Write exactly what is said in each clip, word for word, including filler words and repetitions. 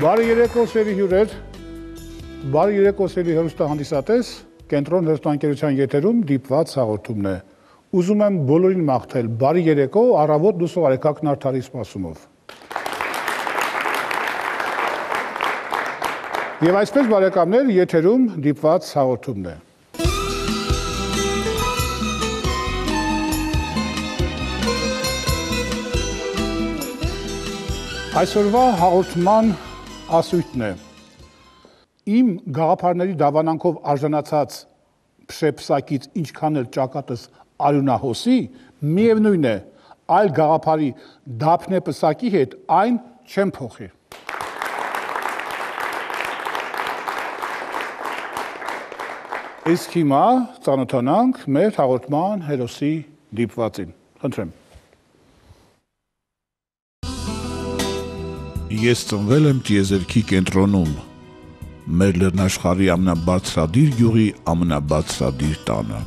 Բարի երեկո սերի հյուրեր, բարի երեկո սերի հեռուստահանդիսատես, Կենտրոն հեռուստաընկերության եթերում դիպված հաղորդումն է։ Ուզում եմ բոլորին մաղթել բարի երեկո, առավոտ լուսով արեգակ Նարդարի սպասումով։ Եվ այսպես բարեկամներ, եթերում դիպված հաղորդումն է։ Այսօրվա հաղորդման ասույթն է։ Իմ գաղափարների դավանանքով արժանացած փշեպսակից ինչքան էլ ճակատս արյունահոսի, միևնույն է, այլ գաղափարի դափնե պսակի հետ այն չեմ փոխի։ Իսկ հիմա ծանոթանանք մեր հաղորդման հերոսի դիպվածին։ Խնդրեմ։ Ես ծնվել եմ տիեզերքի կենտրոնում, մեր լեռնաշխարհի ամենաբարձրադիր գյուղի ամենաբարձրադիր տանը։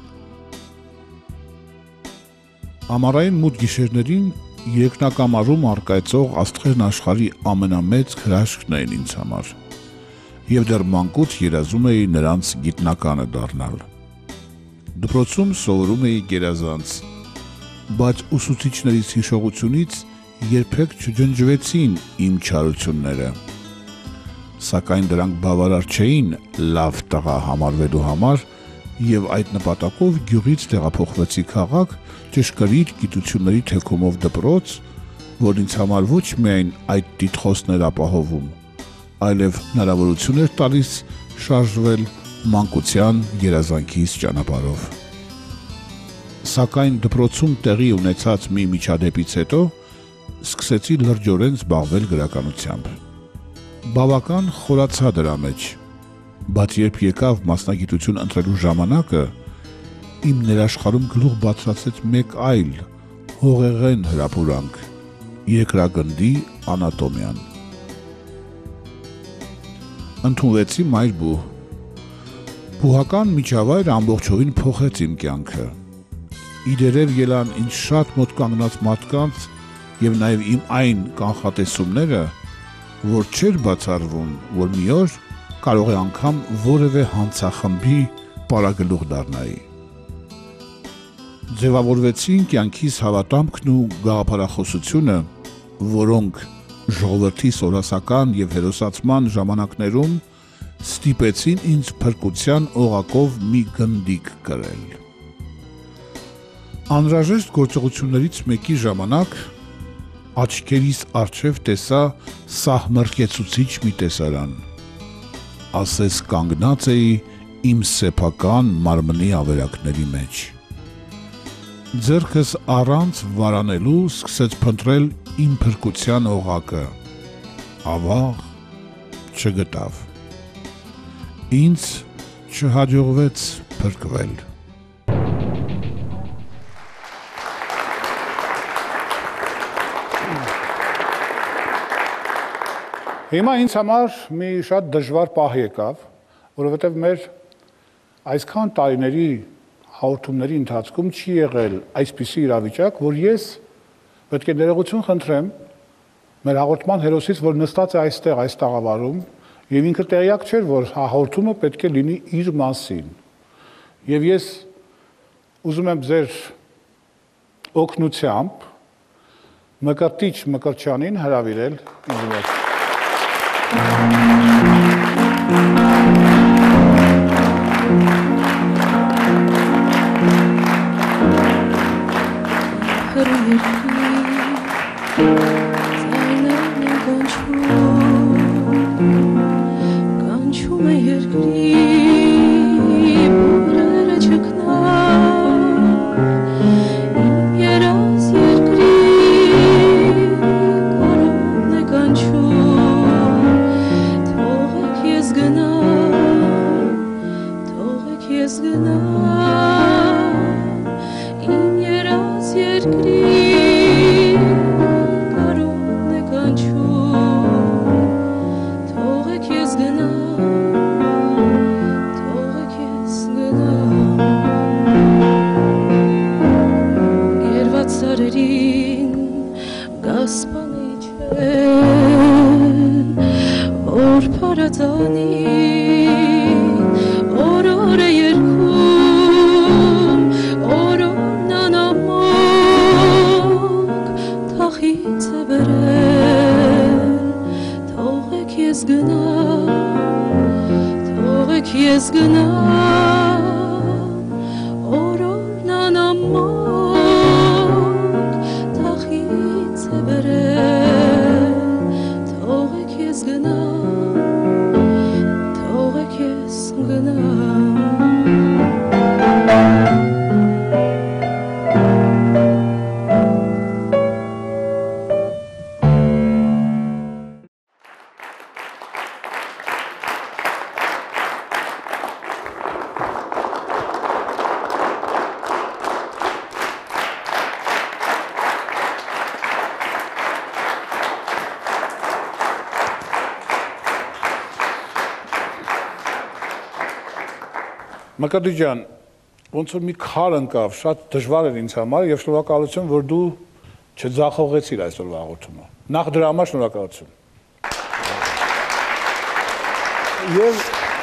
Ամառային մութ գիշերներին երկնակամարում առկայծող աստղերն աշխարհի ամենամեծ հրաշքն էին ինձ համար, և դեռ մանկուց երազում էի նրանց գիտնականը դառնալ։ Դպրոցում սովորում էի գերազանց, բայց ուսուցիչներիս հիշողությունից երբեք չջնջվեցին իմ չարությունները, սակայն դրանք բավարար չէին լավ տղա համարվելու համար, և այդ նպատակով գյուղից տեղափոխվեցի քաղաք ճշգրիտ գիտությունների թեքումով դպրոց, որ ինձ համար ոչ միայն այդ տիտղոսներ ապահովում, այլև հնարավորություն էր տալիս շարժվել մանկության երազանքիս ճանապարհով։ Սակայն դպրոցում տեղի ունեցած մի միջադեպից հետո սկսեցի լրջորեն զբաղվել գրականությամբ։ Բավական խորացա դրա մեջ, բայց երբ եկավ մասնագիտություն ընտրելու ժամանակը, իմ ներաշխարհում գլուխ բարձրացեց մեկ այլ, հողեղեն հրապուրանք՝ երկրագնդի անատոմիան։ Ընդունվեցի Մայրբուհ։ Բուհական միջավայրը ամբողջովին փոխեց իմ կյանքը։ Իդերև ելան ինձ շատ մոտ կանգնած մարդկանց և նաև իմ այն կանխատեսումները, որ չէր բացառվում, որ մի օր կարող է անգամ որևէ հանցախմբի պարագլուխ դառնայի։ Ձևավորվեցին կյանքիս հավատամքն ու գաղափարախոսությունը, որոնք ժողովրդի սորասական և հերոսացման ժամանակներում ստիպեցին ինձ փրկության օղակով մի գնդիկ կրել։ Անհրաժեշտ գործողություններից մեկի ժամանակ աչքերիս առջև տեսա սահմռկեցուցիչ մի տեսարան, ասես կանգնած էի իմ սեփական մարմնի ավերակների մեջ։ Ձեռքս առանց վարանելու սկսեց փնտրել իմ փրկության օղակը, ավաղ չգտավ։ Ինձ չհաջողվեց փրկվել։ Հիմա ինձ համար մի շատ դժվար պահ եկավ, որովհետև մեր այսքան տարիների հաղորդումների ընթացքում չի եղել այսպիսի իրավիճակ, որ ես պետք է ներողություն խնդրեմ մեր հաղորդման հերոսից, որ նստած է այստեղ այս տաղավարում, և ինքը տեղյակ չէր, որ հաղորդումը պետք է լինի իր մասին։ Եվ ես ուզում եմ ձեր օգնությամբ Մկրտիչ Մկրտչյանին հրավիրել ինձ մոտ։ Սարերին գասպանի չեն քեզ գնա օրորնան ամոք թախից է բերել թող է քեզ գնա թող է քեզ գնա Մկրտիչ ջան, ոնց որ մի քար ընկավ, շատ դժվար էր ինձ համար եւ շնորհակալություն, որ դու չձախողեցիր այսօրվա հաղորդումը։ Նախ դրա համար շնորհակալություն։ Եվ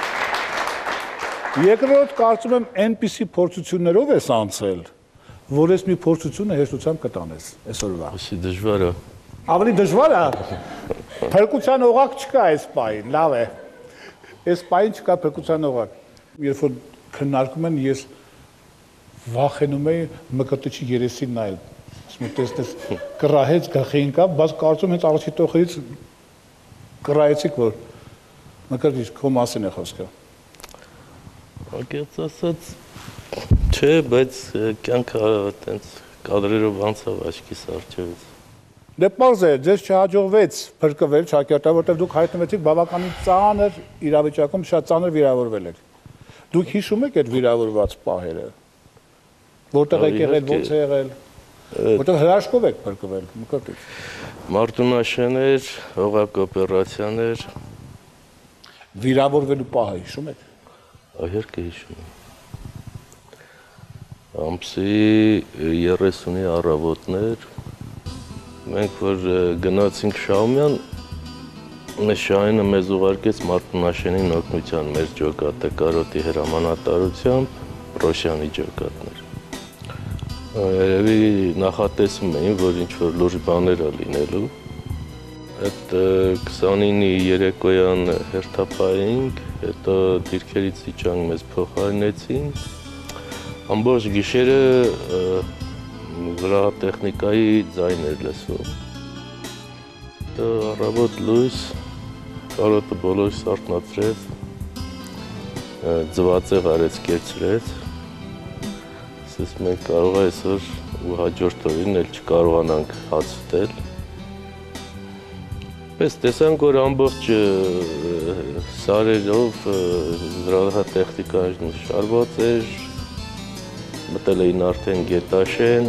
երկրորդ կարծում եմ այնպիսի փորձություններով ես անցել, որ ես մի փորձությունը հեշտությամբ կտանես այսօրվա։ Ասի դժվար է։ Ավելի դժվար է։ Փրկության օղակ չկա այս պահին, լավ է։ Այս պահին չկա փրկության օղակ։ Երբ որ քննարկում են, ես վախենում էի Մկրտիչի երեսին նայել։ Ասում եմ, տեսնես, կռահեց գլխի ընկավ, բայց կարծում հենց առաջի տոխից կռահեցիք, որ Մկրտիչ քո մասին է խոսքը։ Ակերտ ասած, չէ, բայց կյանքը այտենց կադրերով անցավ աչքիս առջևից։ Դե պարզ է, ձեզ չհաջողվեց փրկվել Շաքերտը, որտեղ դուք հայտնվեցիք բավականին ծանր իրավիճակում, շատ ծանր վիրավորվել եք։ Դուք հիշում եք այդ վիրավորված պահերը, որտեղ եք եղել, ոնց է եղել, որտեղ հրաշքով եք փրկվել, Մկրտիչ։ Մարտունաշեներ, օղակ օպերացիաներ։ Վիրավորվելու պահը հիշում եք։ Այհարկե հիշում եմ։ Ամսի երեսունի առավոտներ մենք որ գնացինք Շահումյան, մեզ Շահինը մեզ ուղարկեց Մարտունաշենին օգնության մեր ջոկատը կարոտի հրամանատարությամբ Ռոշյանի ջոկատներ։ Երևի նախատեսում էին, որ ինչ-որ լուրջ բաներ է լինելու։ Այդ քսանինի երեկոյան հերթապահեինք, հետո դիրքերից իջանք մեզ փոխարինեցին։ Ամբողջ գիշերը զրահատեխնիկայի ձայն էր լսում։ Առավոտ լույս, կարոտը բոլորս արթնացրեց, ձվածեղ արեց կերցրեց, ասես մենք կարող է այսօր ու հաջորդ օրին էլ չկարողանանք հաց ուտել։ Պես տեսանք, որ ամբողջ սարերով զրահատեխնիկան շարված էր, մտել էին արդեն Գետաշեն,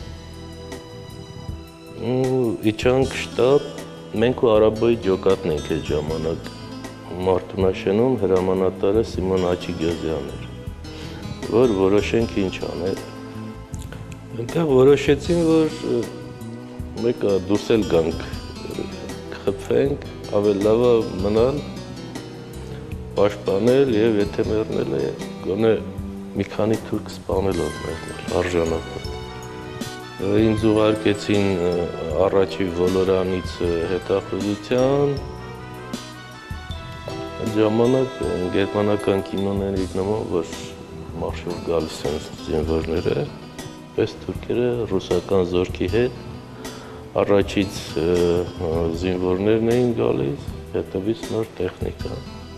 ու իջանք շտաբ, մենք ու Արաբոյի ջոկատն ենք այդ ժամանակ Մարտունաշենում հրամանատարը Սիմոն Աչիգյոզյանն էր, որ որոշենք ինչ անել։ Այնտեղ որոշեցին, որ մեկը դուրս էլ գանք խփվենք, ավելի լավ է մնալ, պաշտպանել եւ եթե մեռնել է, գոնե մի քանի թուրք սպանելով մեռնել, արժանապատ։ Ինձ ուղարկեցին առաջի ոլորանից հետախուզության, այդ ժամանակ գերմանական կինոների նման, որ մարշով գալիս են զինվորները, պես թուրքերը ռուսական զորքի հետ, առաջից զինվորներն էին գալիս, հետևից նոր տեխնիկա։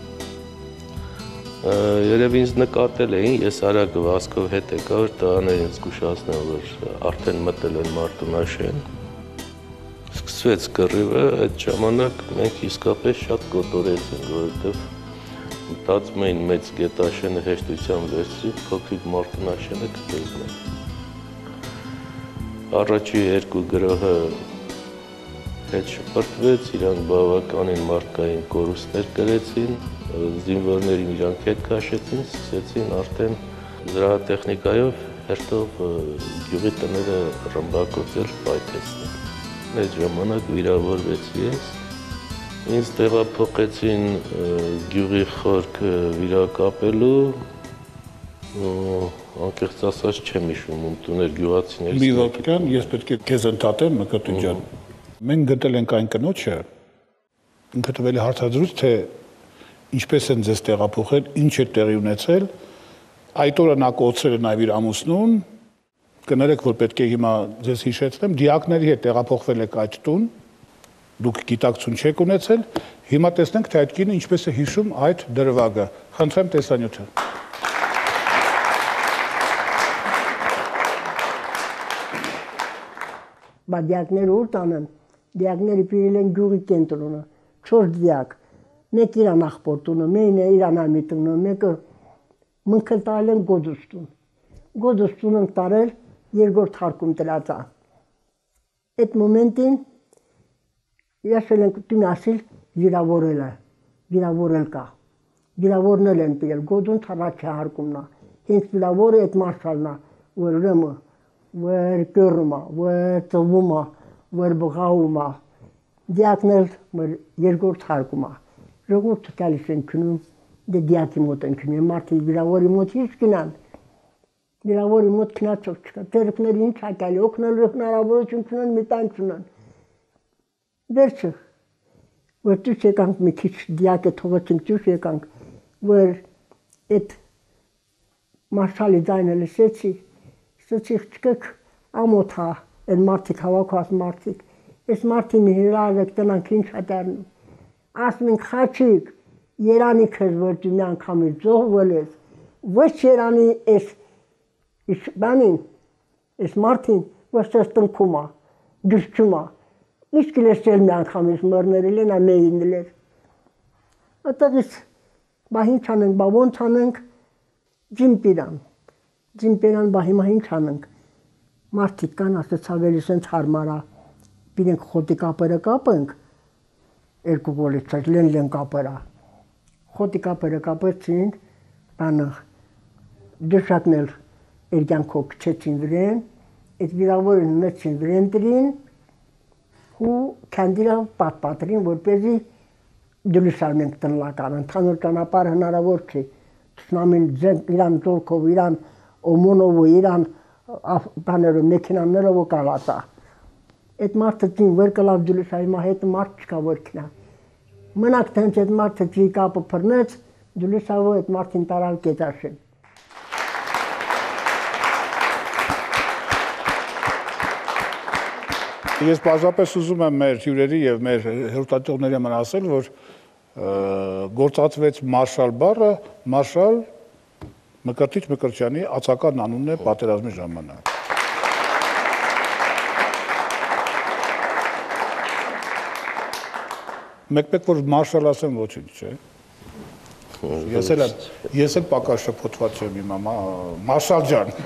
Երև ինձ նկատել էին, ես արագ վազքով հետ եկա, որ տղաներին զգուշացնեմ, որ արդեն մտել են Մարտունաշեն։ Սկսվեց կռիվը, այդ ժամանակ մենք իսկապես շատ կոտորեցինք, որովհետև մտածում էին մեծ Գետաշենը հեշտությամբ վերցրի, փոքրիկ Մարտունաշենը կտեզնենք։ Առաջի երկու գրոհը հետ շպրտվեց, իրանք բավականին մարդկային կորուստներ կրեցին, զինվորներին իրանք հետ քաշեցին, սկսեցին արդեն զրահատեխնիկայով հերթով գյուղի տները ռմբակոծել, պայթեցնել։ Այդ ժամանակ վիրավորվեցի ես, ինձ տեղափոխեցին գյուղի խորք վիրակապելու, անկեղծ ասած չեմ հիշում, ում տուներ գյուղացիներից։ Մի ոտքան, ես պետք է քեզ ընդհատեմ, Մկրտիչ ջան։ Մենք գտել ենք այն կնոջը, ինքը տվել է հարցազրույց, թե ինչպես են ձեզ տեղափոխել, ինչ է տեղի ունեցել։ Այդ օրը նա կոչել է նաև իր ամուսնուն, կներեք, որ պետք է հիմա ձեզ հիշեցնեմ, դիակների հետ տեղափոխվել եք այդ տուն, դուք գիտակցություն չեք ունեցել, հիմա տեսնենք, թե այդ կինը ինչպես է հիշում այդ դրվագը։ Խնդրեմ տեսանյութը։ Բա դիակները ուր տանեն, դիակները պիրել են գյուղի կենտրոնը, չորս դիակ, մեկ իրան աղբոր տունը, մեկը իրան ամի տունը, մեկը մնքել տարել են գոդուստուն, գոդուստուն ենք տարել երկրորդ հարկում տրածա։ Այդ մոմենտին Ես ենք դու ասիլ վիրավորել է, վիրավորել կա, վիրավորնել են պիրել, գոդուն թարաչի հարկումնա, հենց վիրավորը այդ մարշալնա, որ ուրեմը, որ կյորումա, որ ծվումա, որ բղաումա, դիակնել մեր երկրորդ հարկումա, ժողովուրդը գալիս են քնում, դե դիակի մոտ են քնում, մարդի վիրավորի մոտ ինչ կնան, վիրավորի մոտ քնացող չկա, տերկների ինչ հակալի, օգնելու հնարավորություն չունեն, մի տան չունեն։ Վերջը, որ դուք եկանք մի քիչ դիակը թողեցինք դուք եկանք, որ այդ մարշալի ձայնը լսեցի, ասեցի չկեք ամոթա, այդ մարդիկ հավաքված մարդիկ, այս մարդի մի հրավեք տնանք ինչ հատարնում, ասում ենք խաչիկ, երանի քեզ որ դու մի անգամից զոհվել ես, ոչ երանի այս բանին, այս մարդին, որ սես տնքում է, դրչում է, Իսկ լսել մի անգամից մռներել են, ամեինել էր։ Այդտեղից բա ինչ անենք, բա ոնց անենք, ջիմպիրան, ջիմպիրան բա հիմա ինչ անենք։ Մարդիկ կան, ասեց ավելի սենց հարմարա, բիրենք խոտի կապերը կապենք, երկու գոլից լեն լեն կապերա։ Խոտի կապերը կապեցին, բանը դշակնել երկյանքով կչեցին վրեն, այդ վիրավորին նեցին վրեն դրին, ու քանդիրավ պատպատրին, որպեսզի դրուսարն ենք տնլական, ընդհանուր ճանապարհ հնարավոր չի, թշնամին իրան ձորքով, իրան օմոնով, իրան բաներով, մեքենաներով ու կալացա։ Այդ մարդը ծին վեր կլավ դրուսա, հիմա հետ մարդ չկա որ կնա։ Մնակ տենց այդ մարդը ծի կապը պրնեց, դրուսավո այդ մարդին տարալ կետաշեն։ Ես պարզապես ուզում եմ մեր հյուրերի և մեր հեռուստատիտողների համար ասել, որ գործածվեց մարշալ բառը, մարշալ Մկրտիչ Մկրտչյանի ածական անունն է պատերազմի ժամանակ։ Մեկ-մեկ որ մարշալ ասեմ ոչինչ, չէ։ Ես էլ պակաս շփոթված եմ իմ մարշալ ջան։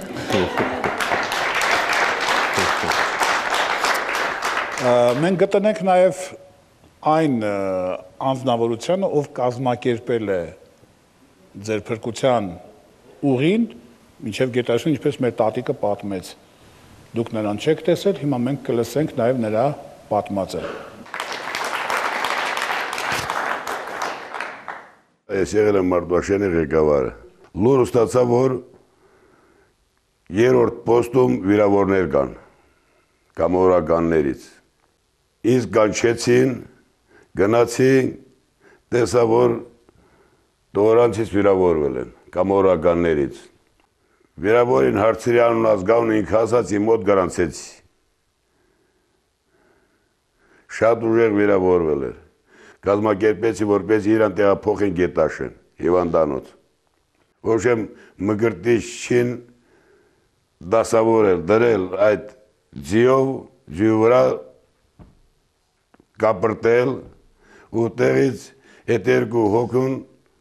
Մենք գտնենք նաև այն անձնավորությանը, ով կազմակերպել է ձեր փրկության ուղին, մինչև գետաշեն, ինչպես մեր տատիկը պատմեց։ Դուք նրան չեք տեսել, հիմա մենք կլսենք նաև նրա պատմածը։ Ես եղել եմ Մարտուաշենի ղեկավարը։ Լուր ստացա, որ երրորդ պոստում վիրավորներ կան, կամավորականներից։ Ինձ կանչեցին, գնացին, տեսա, որ տողորանցից վիրավորվել են, կամավորականներից։ Վիրավորին հարցրի անուն ազգանուն ինք ասաց, իմ մոտ գրանցեցի։ Շատ ուժեղ վիրավորվել էր։ Կազմակերպեցի, որպես իրան տեղափոխեն Գետաշեն, հիվանդանոց։ Ոչեմ Մկրտիչին դասավորել, դրել այդ ձիով, ձիու վրա կապրտել ու տեղից այդ երկու հոգուն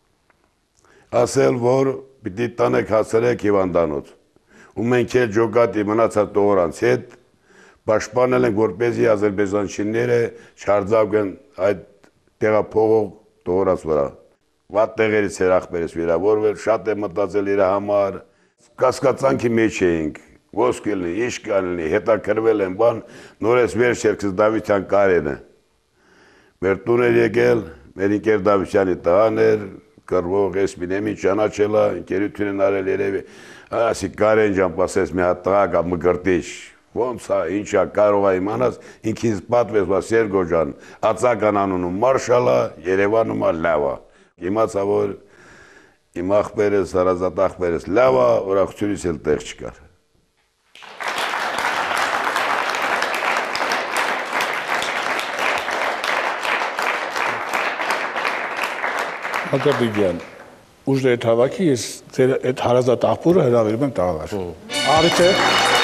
ասել, որ պիտի տանեք հասցրեք հիվանդանոց։ Ու մենք էլ ջոկատի մնացած տողորանց հետ պաշտպանել ենք, որպեսզի ադրբեջանցիները չարձակեն այդ տեղափոխող տողորանց վրա։ Վատ տեղերից էր ախպերս վիրավորվել, շատ է մտածել իր համար։ Կասկածանքի մեջ էինք, ոսկ լինի, ինչ կլինի, հետաքրվել են, բան, նորես վերջ երկս Դավիթյան Կարենը։ Մեր տուն էր եկել, մեր ինկեր Դավիթյանի տղան էր, կռվող Էսմինեմի ճանաչելա, ընկերություն են արել երևի, ասի Կարեն ջան, պասես մի հատ տղա կա Մկրտիչ, ոնց է, ինչ է, կարող է իմանաս, ինքից պատվեց, բա Սերգո ջան, ածական անունում մարշալա, Երևանում է լավ է։ Իմացա, որ իմ ախպերս, հարազատ ախպերս լավ է, ուրախությունից էլ տեղ չկար։ Հակաբիգյան, ուժն այդ հավաքի, ես ձեր այդ հարազատ աղբորը հրավիրում եմ տաղավար։ Արիթ է։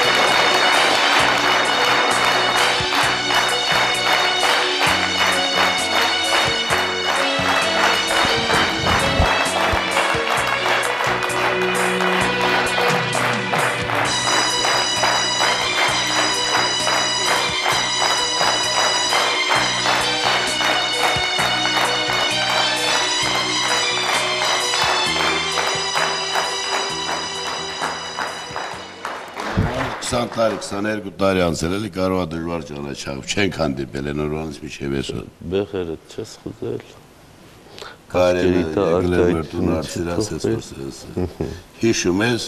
քսան տարի, քսաներկու տարի անցել էլի կարող է դժվար ճանաչել, չենք հանդիպել են օրվանից մինչև այսօր։ Բեղերը չես խզել։ Կարելի է գլեմերտուն արցիրասես որսես։ Հիշում ես։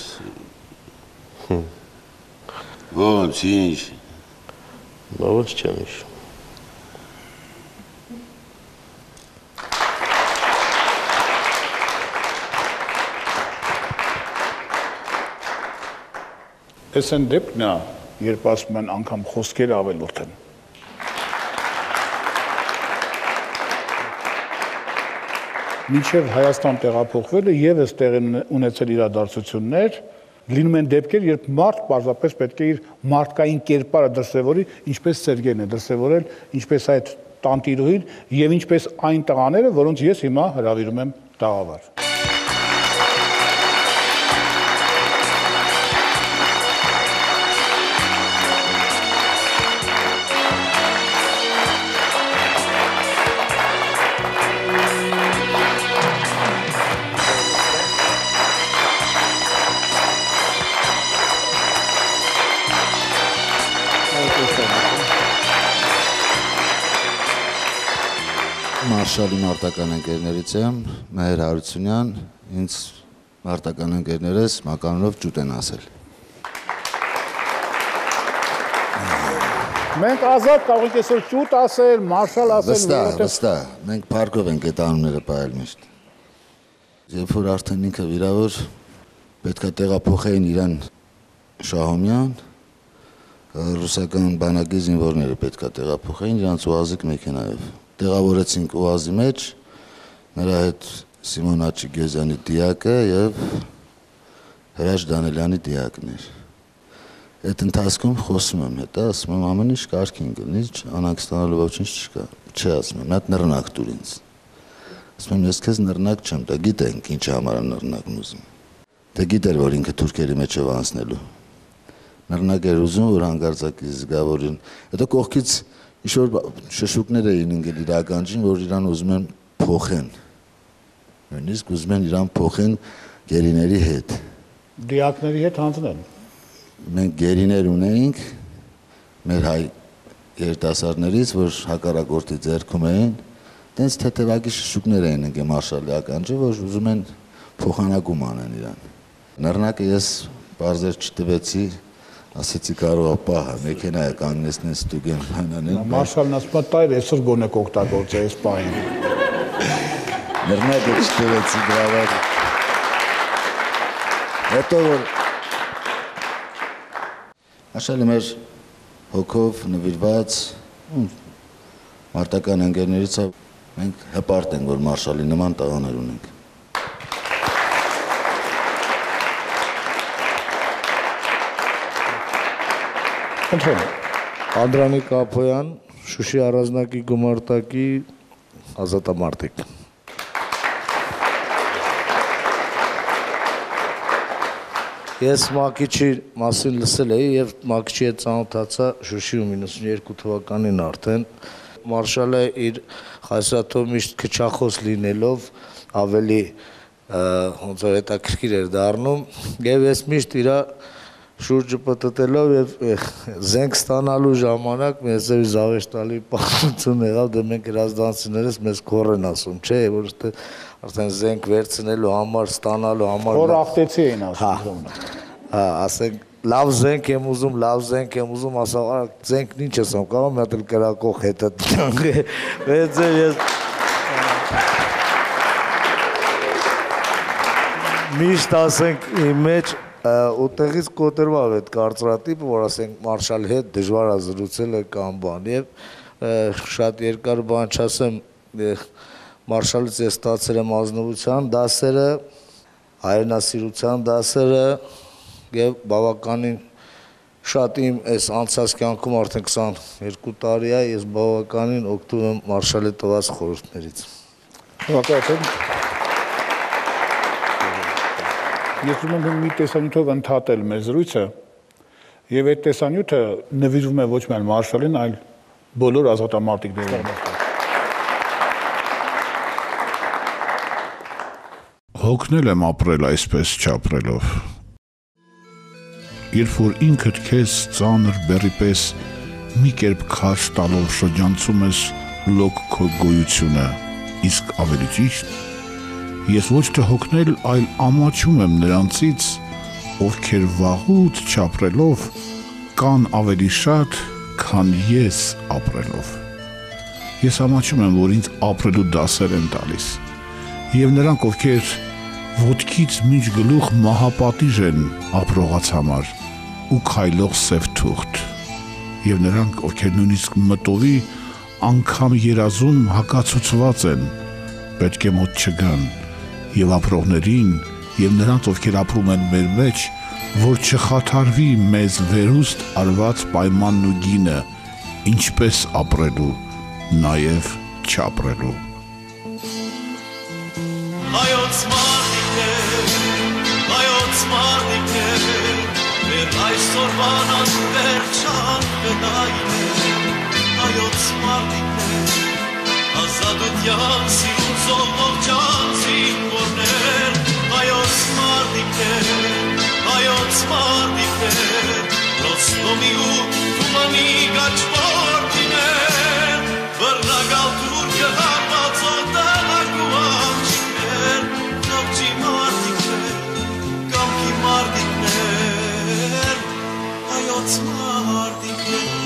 Ոնց, ինչ։ Բավաց չեմ հիշում։ Ես են դեպքն է, երբ ասում են անգամ խոսքերը ավելորդ են։ Մինչև Հայաստան տեղափոխվելը ևս տեղ են ունեցել իրադարձություններ, լինում են դեպքեր, երբ մարդ պարզապես պետք է իր մարդկային կերպարը դրսևորի, ինչպես Սերգեյն է դրսևորել, ինչպես այդ տանտիրուհին եւ ինչպես այն տղաները, որոնց ես հիմա հրավիրում եմ տաղավար։ Մարշալի մարտական ընկերներից եմ, Մհեր Հարությունյան, ինձ մարտական ընկերներս մականունով ջուտ են ասել։ Մենք ազատ կարող ենք այսօր ջուտ ասել, մարշալ ասել, վստահ, վստահ, մենք փառքով ենք այդ անունները պահել միշտ։ Երբ որ արդեն ինքը վիրավոր, պետք է տեղափոխեին իրան Շահումյան, ռուսական բանակի զինվորները պետք է տեղափոխեին իրանց ուազիկ մեքենայով։ Տեղավորեցինք ուազի մեջ, նրա հետ Սիմոն Աչիգեզյանի դիակը և Հրաշ Դանելյանի դիակն էր։ Այդ ընթացքում խոսում եմ հետը, ասում եմ ամեն ինչ կարգին գնի, անանք ստանալու ոչինչ չկա, չէ ասում եմ, այդ նռնակ տուր ինձ։ Ասում եմ, ես քեզ նռնակ չեմ, դա գիտենք ինչ համար է նռնակն ուզում։ Դե գիտեր, որ ինքը թուրքերի մեջ է անցնելու։ Նռնակ էր ուզում, որ հանգարձակի զգավորին։ Հետո կողքից ինչ-որ շշուկներ էին ընկել իր ականջին, որ իրան ուզում են փոխեն։ Նույնիսկ ուզում են իրան փոխեն գերիների հետ։ Դիակների հետ հանձնեն։ Մենք գերիներ ունեինք մեր հայ երիտասարդներից, որ հակառակորդի ձեռքում էին, տենց թեթևակի շշուկներ էին ընկել մարշալի ականջը, որ ուզում են փոխանակում անեն իրան։ Նռնակը ես բարձր չտվեցի, ասեցի կարող է պահը, մեքենայը կանգնեցնեն ստուգեն բանանեն։ Մարշալն ասում է, տայր այսօր գոնե կօգտագործե այս պահին։ Նռնակը չտվեցի գրավար։ Հետո որ Աշալի մեր հոգով նվիրված մարտական ընկերներից մենք հպարտ ենք, որ մարշալի նման տղաներ ունենք։ Անդրանիկ Ափոյան, Շուշի առանձնակի գումարտակի ազատամարտիկ։ Ես Մակիչի մասին լսել էի և Մակիչի հետ ծանոթացա Շուշիում իննսունուերկու թվականին արդեն։ Մարշալը իր խայսրաթով միշտ քչախոս լինելով ավելի ոնց որ հետաքրքիր էր դառնում և ես միշտ իրա շուրջը պտտելով և զենք ստանալու ժամանակ մեզ էր զավեշտալի պահություն եղավ, դե մենք հրազդանցիներս մեզ քոր են ասում, չէ, որ արդեն զենք վերցնելու համար, ստանալու համար։ Քոր աղտեցի էին ասում։ Հա, ասենք, լավ զենք եմ ուզում, լավ զենք եմ ուզում, ասա, զենքն ինչ ես ամ կարող, մի հատ էլ կրակող հետը տյանք է, վեց է ես։ Միշտ ասենք իմ մեջ ուտեղից կոտրվավ այդ կարծրատիպը, որ ասենք Մարշալի հետ դժվար է զրուցել կամ բան, եւ շատ երկար բան չասեմ, Մարշալից ես ստացել եմ ազնվության դասերը, հայրենասիրության դասերը եւ բավականին շատ իմ այս անցած կյանքում արդեն քսաներկու տարի է, ես բավականին օգտվում եմ Մարշալի տված խորհուրդներից։ Շնորհակալ Ես ուզում եմ մի տեսանյութով ընդհատել մեր զրույցը, եւ այդ տեսանյութը նվիրվում է ոչ միայն Մարշալին, այլ բոլոր ազատամարտիկներին։ Հոգնել եմ ապրել այսպես չապրելով։ Երբ որ ինքդ քեզ ծանր բեռի պես մի կերպ քաշ տալով շրջանցում ես լոկ քո գոյությունը, իսկ ավելի ճիշտ, ես ոչ թե հոգնել, այլ ամաչում եմ նրանցից, ովքեր վաղուց չապրելով կան ավելի շատ, քան ես ապրելով։ Ես ամաչում եմ, որ ինձ ապրելու դասեր են տալիս, եւ նրանք, ովքեր ոտքից միջ գլուխ մահապատիժ են ապրողաց համար ու քայլող սև թուղթ, եւ նրանք, ովքեր նույնիսկ մտովի անգամ երազում հակացուցված են, պետք է մոտ չգան, եւ ապրողներին, եւ նրանց, ովքեր ապրում են մեր մեջ, որ չխաթարվի մեզ վերուստ արված պայմանն ու գինը, ինչպես ապրելու, նաեւ չապրելու։ Հայոց մարդիկներ, հայոց մարդիկներ, մեր այսօրվան անվերջան վետայիներ, հայոց մարդիկներ, ազատության սիրուն զողողջան զինվորներ, հայոց մարդիկներ, հայոց մարդիկներ, Ռոստովի ու Թումանի գաչվորդիներ, բռնագալ թուրքը հարվածող տանակ ու անչիներ, նավջի մարդիկներ, կամքի մարդիկներ, հայոց մարդիկներ։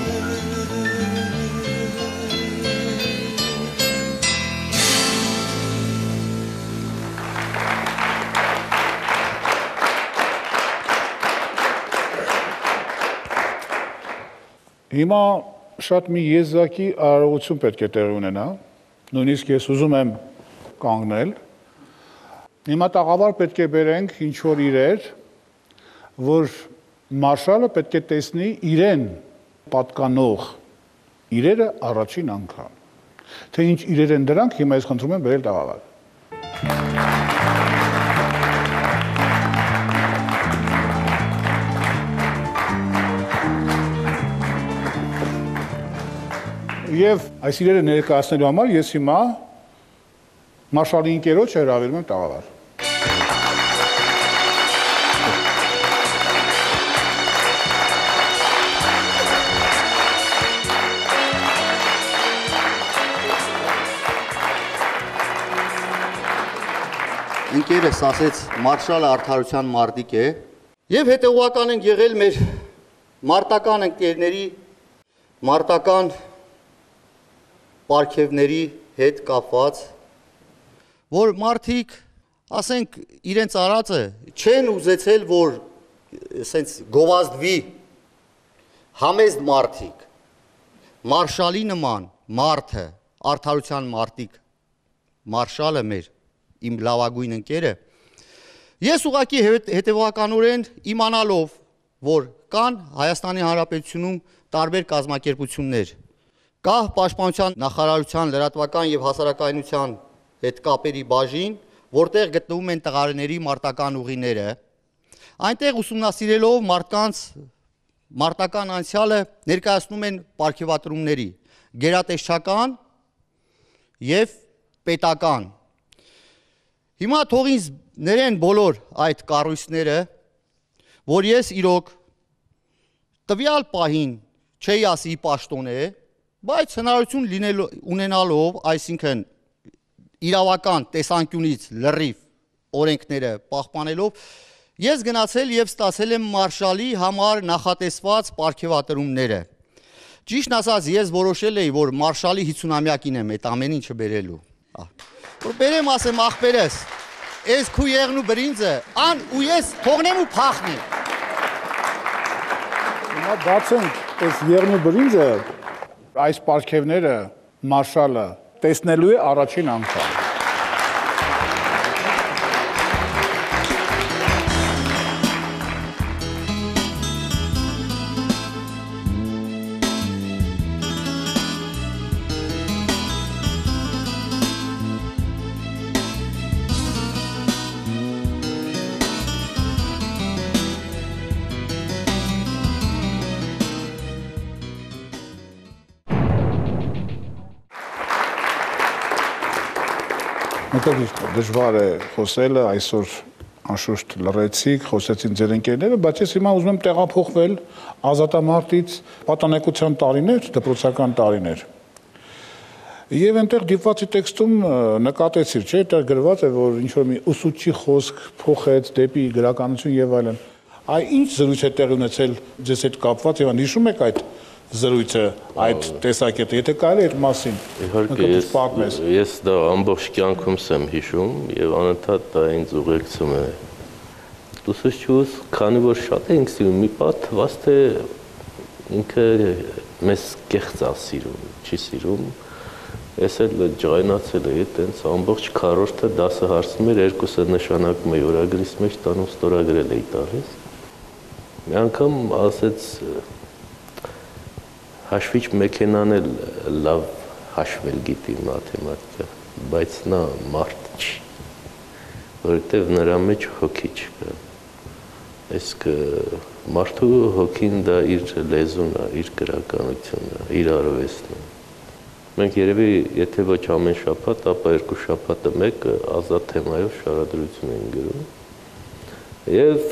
Հիմա շատ մի եզակի արարողություն պետք է տեղի ունենա, նույնիսկ ես ուզում եմ կանգնել, հիմա տաղավար պետք է բերենք ինչ-որ իրեր, որ Մարշալը պետք է տեսնի իրեն պատկանող իրերը առաջին անգամ, թե ինչ իրեր են դրանք, հիմա ես խնդրում եմ բերել տաղավար։ Եվ այս իրերը ներկայացնելու համար ես հիմա Մարշալի ընկերոջը հրավիրում եմ տաղավար։ Ընկերս ասեց Մարշալը արդարության մարտիկ է եւ հետեւական են եղել մեր մարտական ընկերների մարտական պարգևների հետ կապված, որ մարդիկ, ասենք, իրենց արածը չեն ուզեցել, որ սենց գովազդվի համեստ մարդիկ, Մարշալի նման մարդը, արդարության մարտիկ, Մարշալը մեր, իմ լավագույն ընկերը, ես ուղղակի հետևականորեն իմանալով, որ կան Հայաստանի Հանրապետությունում տարբեր կազմակերպություններ, կա Պաշտպանության նախարարության լրատվական եւ հասարակայնության հետ կապերի բաժին, որտեղ գտնվում են տղաների մարտական ուղիները, այնտեղ ուսումնասիրելով մարդկանց մարտական անցյալը ներկայացնում են պարգևատրումների, գերատեսչական եւ պետական։ Հիմա թող ինձ ներեն բոլոր այդ կառույցները, որ ես իրոք տվյալ պահին չի ասի պաշտոն է, բայց հնարավորություն ունենալով, այսինքն իրավական տեսանկյունից լրիվ օրենքները պահպանելով, ես գնացել եւ ստացել եմ Մարշալի համար նախատեսված պարգևատրումները։ Ճիշտն ասած, ես որոշել էի, որ Մարշալի հիսունամյակին եմ այդ ամեն ինչը բերելու։ Որ բերեմ, ասեմ ախպերս, Ես քու եղն ու բրինձը, ան ու ես թողնեմ ու փախնեմ։ Հիմա բացենք այս եղն ու բրինձը, այս պարգևները մարշալը տեսնելու է առաջին անգամ։ Մտածիր դժվար է խոսելը, այսօր անշուշտ լռեցիք, խոսեցին ձեր ընկերները, բայց ես հիմա ուզում եմ տեղափոխվել ազատամարտից պատանեկության տարիներ, դպրոցական տարիներ։ Եվ այնտեղ դիպվածի տեքստում նկատեցիր, չէ՞, դա գրված է, որ ինչ-որ մի ուսուցչի խոսք փոխեց դեպի գրականություն եւ այլն։ Այ ինչ զրույց է տեղի ունեցել ձեզ հետ կապված եւ հիշում եք այդ զրույցը, այդ տեսակետը, եթե կարելի է այդ մասին։ Իհարկե, ես ես դա ամբողջ կյանքումս եմ հիշում եւ անընդհատ դա ինձ ուղեկցում է։ Ուսուցչուս, քանի որ շատ ենք սիրում, մի պատ թվաց թե ինքը մեզ կեղծ է սիրում, չի սիրում։ Ես էլ ջղայնացել էի, տենց ամբողջ քառորդը դասը հարցնում էր, երկուսը նշանակում էի օրագրիս մեջ տանում ստորագրել էի տալիս։ Մի անգամ ասեց հաշվիչ մեքենան էլ լավ հաշվել գիտի մաթեմատիկա, բայց նա մարդ չի, որովհետև նրա մեջ հոգի չկա։ Իսկ մարդու հոգին դա իր լեզուն է, իր գրականությունն է, իր արվեստն է։ Մենք երևի, եթե ոչ ամեն շաբաթ, ապա երկու շաբաթը մեկ ազատ թեմայով շարադրություն են գրում։ Եվ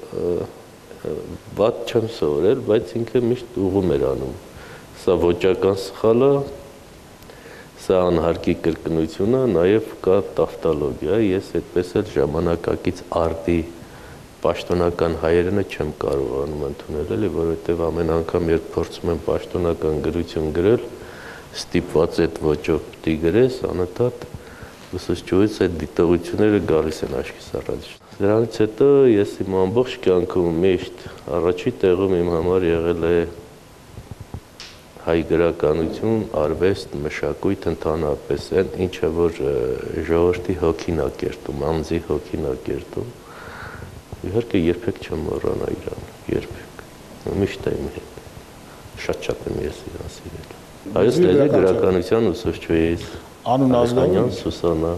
վատ չեմ սովորել, բայց ինքը միշտ ուղղում էր անում։ Սա ոճական սխալ է, սա անհարկի կրկնություն է, նաև կա տավտոլոգիա, ես այդպես էլ ժամանակակից արդի պաշտոնական հայերենը չեմ կարողանում ընդունել, էլի, որովհետև ամեն անգամ երբ փորձում եմ պաշտոնական գրություն գրել, ստիպված այդ ոճով պիտի գրես, անընդհատ ուսուցչուհուց այդ դիտողությունները գալիս են աչքիս առաջ։ Դրանից հետո ես իմ ամբողջ կյանքում միշտ առաջի տեղում իմ համար եղել է հայ գրականություն, արվեստ, մշակույթ ընդհանրապես են, ինչը որ ժողովրդի հոգին է կերտում, անձի հոգին է կերտում։ Իհարկե երբեք չեմ մոռանա իրան, երբեք։ Միշտ է իմ հետ։ Շատ-շատ եմ ես իրան սիրել։ Այս լեզվի գրականության ուսուցչուհիս Անուն ազգանյան Սուսանա։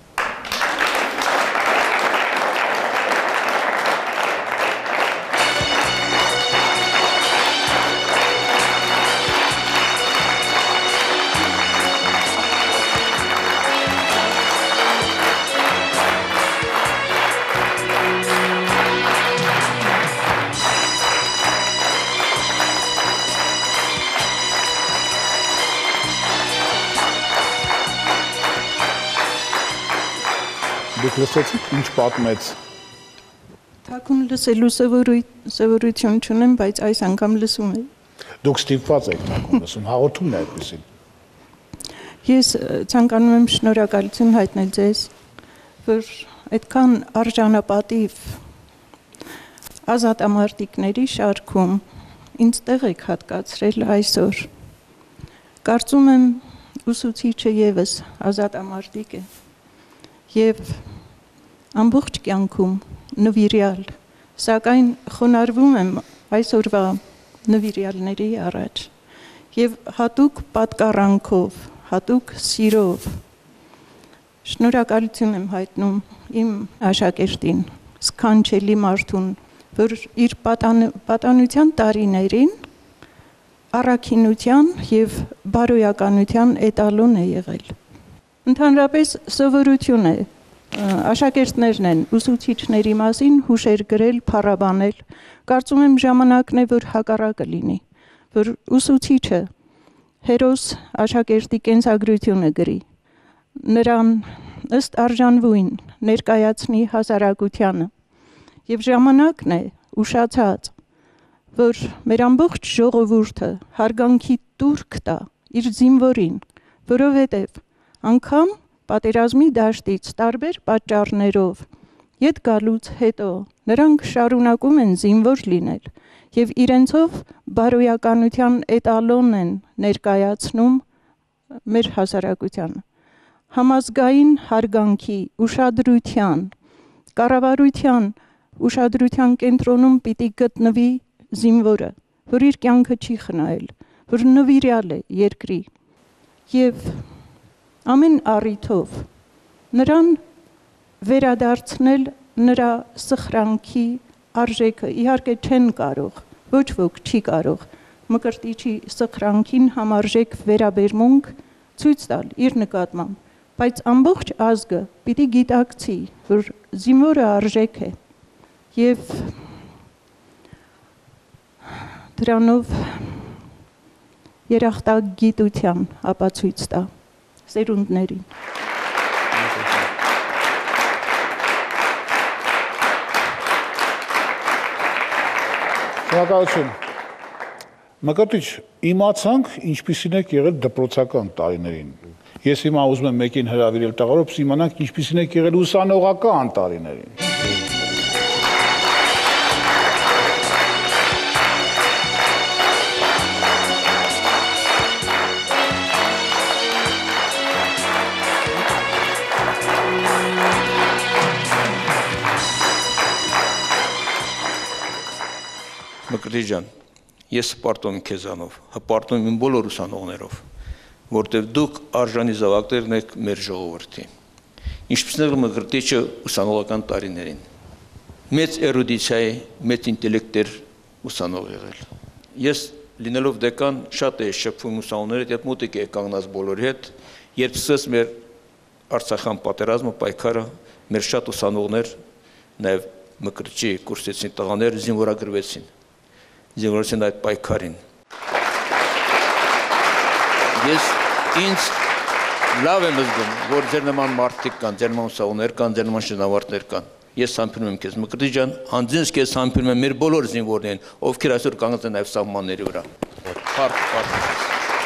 Դուք լսեցիք ինչ պատմեց։ Թաքուն լսելու սովորություն չունեմ, բայց այս անգամ լսում եմ։ Դուք ստիպված եք թաքուն լսում, հաղորդումն է այդպեսին։ Ես ցանկանում եմ շնորհակալություն հայտնել ձեզ, որ այդքան արժանապատիվ ազատամարտիկների շարքում ինձ տեղ եք հատկացրել այսօր։ Կարծում եմ ուսուցիչը եւս ազատամարտիկ է եւ ամբողջ կյանքում նվիրյալ, սակայն խոնարհվում եմ այսօրվա նվիրյալների առաջ եւ հատուկ պատկառանքով, հատուկ սիրով շնորհակալություն եմ հայտնում իմ աշակերտին, սքանչելի մարդուն, որ իր պատան, պատանության տարիներին առաքինության եւ բարոյականության էտալոն է եղել։ Ընդհանրապես սովորություն է, աշակերտներն են ուսուցիչների մասին հուշեր գրել, փառաբանել, կարծում եմ ժամանակն է, որ հակառակը լինի, որ ուսուցիչը հերոս աշակերտի կենսագրությունը գրի, նրան ըստ արժանվույն ներկայացնի հասարակությանը եւ ժամանակն է ուշացած, որ մեր ամբողջ ժողովուրդը հարգանքի տուրք տա իր զինվորին, որովհետեւ անգամ պատերազմի դաշտից տարբեր պատճառներով ետ գալուց հետո նրանք շարունակում են զինվոր լինել եւ իրենցով բարոյականության էտալոն են ներկայացնում մեր հասարակությանը։ Համազգային հարգանքի, ուշադրության, կառավարության ուշադրության կենտրոնում պիտի գտնվի զինվորը, որ իր կյանքը չի խնայել, որ նվիրյալ է երկրի եւ ամեն առիթով նրան վերադարձնել նրա սխրանքի արժեքը, իհարկե չեն կարող, ոչ ոք չի կարող Մկրտիչի սխրանքին համարժեք վերաբերմունք ցույց տալ իր նկատմամբ, բայց ամբողջ ազգը պիտի գիտակցի, որ զինվորը արժեք է եւ դրանով երախտագիտության ապացույց տա սերունդներին։ Շնորհակալություն։ Մկրտիչ, իմացանք ինչպիսին եք եղել դպրոցական տարիներին։ Ես հիմա ուզում եմ մեկին հրավիրել տաղարով, իմանանք ինչպիսին եք եղել ուսանողական տարիներին։ Մկրտիչ ջան, ես հպարտում եմ քեզանով, հպարտում եմ իմ բոլոր ուսանողներով, որտեղ դուք արժանի զավակներն եք մեր ժողովրդի։ Ինչպես եղել Մկրտիչը ուսանողական տարիներին։ Մեծ էրուդիցիայի, մեծ ինտելեկտեր ուսանող եղել։ Ես լինելով դեկան շատ էի շփվում ուսանողների հետ, մոտիկ էի կանգնած բոլորի հետ, երբ սկսեց մեր Արցախյան պատերազմը, պայքարը, մեր շատ ուսանողներ, նաև Մկրտիչի կուրսեցին տղաներ զինվորագրվեցին։ Զինվորացին այդ պայքարին։ Ես ինձ լավ եմ զգում, որ ձեր նման մարդիկ կան, ձեր նման ուսանողներ կան, ձեր նման շնորհավորներ կան։ Ես համբերում եմ քեզ, Մկրտիչ ջան, անձինս քեզ համբերում եմ մեր բոլոր զինվորներին, ովքեր այսօր կանգնած են այս սահմանների վրա։ Փառք, փառք։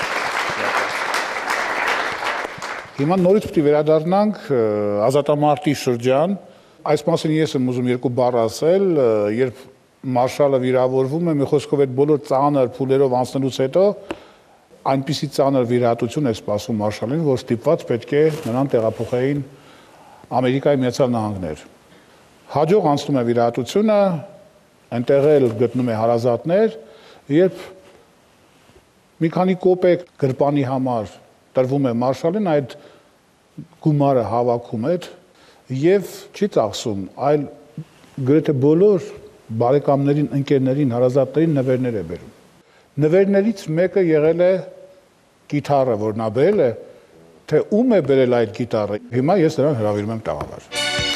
Հիմա նորից պետք է վերադառնանք ազատամարտի շրջան։ Այս մասին ես եմ ուզում երկու բառ ասել, երբ մարշալը վիրավորվում է, մի խոսքով այդ բոլոր ծանր փուլերով անցնելուց հետո այնպիսի ծանր վիրահատություն է սպասում մարշալին, որ ստիպված պետք է նրան տեղափոխեին Ամերիկայի Միացյալ Նահանգներ։ Հաջող անցնում է վիրահատությունը, այնտեղ էլ գտնում է հարազատներ, երբ մի քանի կոպեկ գրպանի համար տրվում է մարշալին, այդ գումարը հավաքում է եւ չի ծախսում, այլ գրեթե բոլոր բարեկամներին, ընկերներին, հարազատներին նվերներ է բերում։ Նվերներից մեկը եղել է գիտարը, որ նա բերել է, թե ում է բերել այդ գիտարը։ Հիմա ես նրան հրավիրում եմ տաղավար։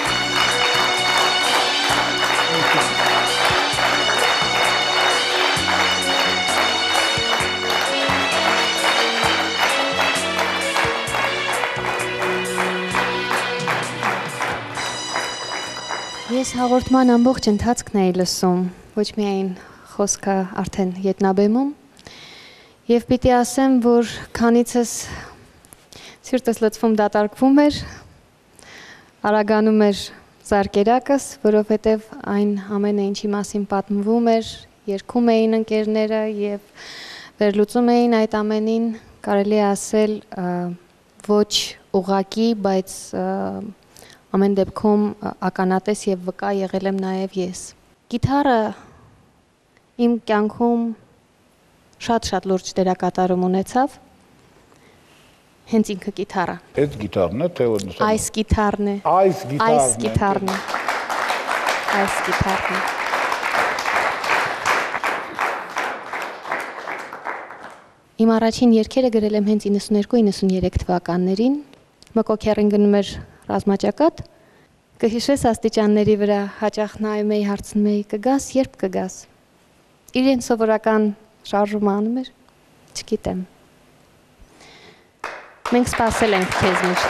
Ես հաղորդման ամբողջ ընթացքն էի լսում, ոչ միայն խոսքը արդեն ետնաբեմում, եւ պիտի ասեմ, որ քանիցս սիրտս լցվում դատարկվում էր, արագանում էր զարկերակս, որովհետեւ այն ամենը ինչի մասին պատմվում էր, երգում էին ընկերները եւ վերլուծում էին այդ ամենին, կարելի է ասել ոչ ուղղակի, բայց ամեն դեպքում ականատես եւ վկա եղել եմ նաեւ ես։ Գիտարը իմ կյանքում շատ-շատ լուրջ դերակատարում ունեցավ։ Հենց ինքը գիտարը։ Այդ գիտարն է, թե որ Այս գիտարն է։ Այս գիտարն է։ Այս գիտարն է։ Այս գիտարն է։ Իմ առաջին երգերը գրել եմ հենց իննսուններկու իննսուներեք թվականներին։ Մկոքերին գնում էր ռազմաճակատ, կհիշես աստիճանների վրա հաճախ նայում էի, հարցնում էի, կգաս, երբ կգաս։ Իրեն սովորական շարժումը անում էր, չգիտեմ։ Մենք սպասել ենք քեզ միշտ։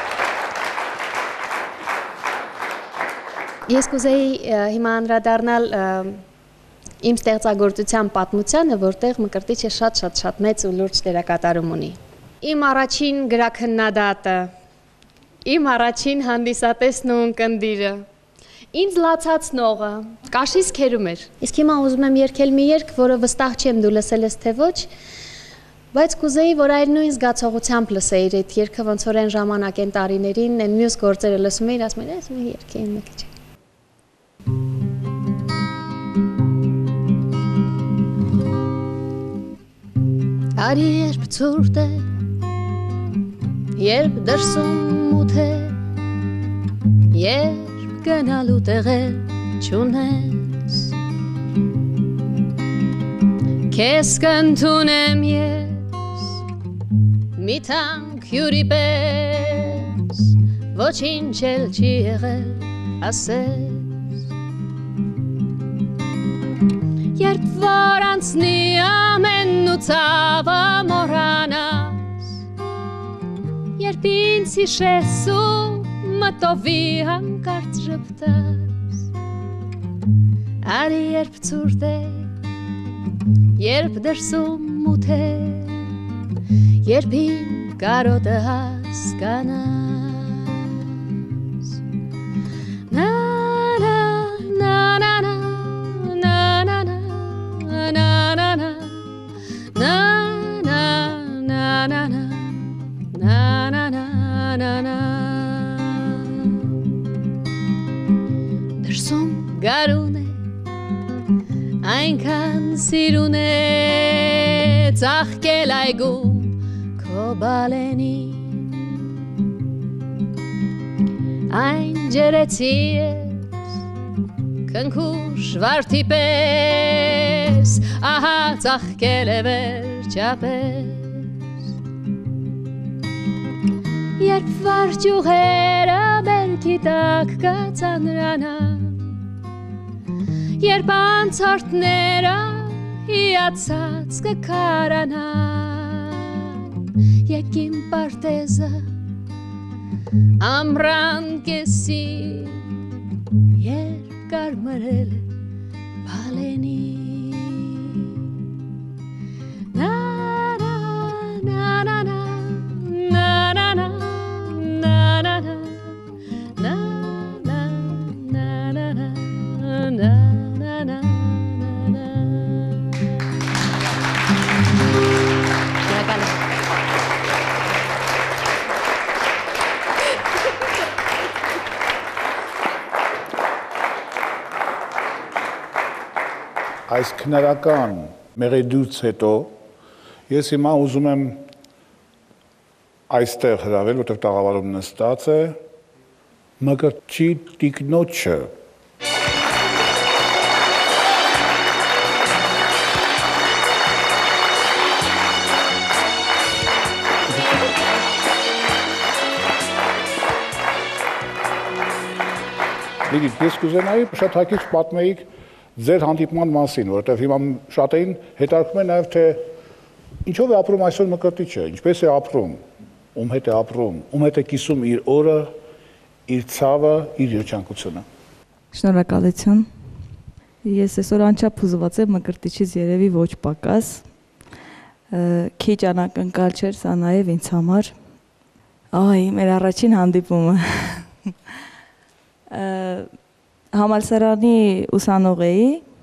Ես կուզեի հիմա անդրադառնալ իմ ստեղծագործության պատմությանը, որտեղ Մկրտիչը շատ-շատ-շատ մեծ ու լուրջ դերակատարում ունի։ Իմ առաջին գրաքննադատը իմ առաջին հանդիսատեսն ու ընկնդիրը։ Ինձ լացացնողը, կաշիս քերում էր։ Իսկ հիմա ուզում եմ երգել մի երգ, որը վստահ չեմ դու լսել ես թե ոչ, բայց կուզեի, որ այլ նույն զգացողությամբ լսեիր այդ երգը, ոնց որ այն ժամանակ այն տարիներին, այն մյուս գործերը լսում էիր, ասում էի, այս մի երգ է մի քիչ։ Արի երբ ցուրտ է, երբ դրսում մութ է, երբ գնալու տեղեր չունես, քեզ կընդունեմ ես մի թանկ հյուրի պես, ոչինչ էլ չի եղել ասես, երբ որ անցնի ամենն ու ցավը մոռանաս, երբ ինձ հիշես ու մտովի հանկարծ ժպտաս, արի երբ ցուրտ է, երբ դրսում մութ է, երբ իմ կարոտը հասկանաս, նա նա նա նա նա նա նա նա նա նա նա նա նա նա նա նա նա Դրսում գարուն է, այնքան սիրուն է, ծաղկել այգում քո բալենին, այն ջրեցի ես, քնքուշ վարդի պես, ահա ծաղկել է վերջապես, երբ վարջուղերը բերքի տակ կծանրանան, երբ անցորդները հիացած կքարանան, եկիմ պարտեզը ամրան կեսի, երբ կարմրել է բալենի, նա նա նա նա նա նա նա նա Այս քնարական մեղեդուց հետո ես հիմա ուզում եմ այստեղ հրավել, որտեղ տաղավարում նստած է մկրտչի տիկնոջը Լիգիտ, ես կուզենայի շատ հակից պատմեիք ձեր հանդիպման մասին, որովհետև հիմա շատերին հետաքրքրում է նաև թե ինչով է ապրում այսօր մկրտիչը, ինչպես է ապրում, ում հետ է ապրում, ում հետ է կիսում իր օրը, իր ցավը, իր երջանկությունը։ Շնորհակալություն։ Ես այսօր անչափ հուզված եմ մկրտիչից երևի ոչ պակաս։ Քիչ անակնկալ չէր սա նաև ինձ համար։ Այ, մեր առաջին հանդիպումը։ Համալսարանի ուսանող էի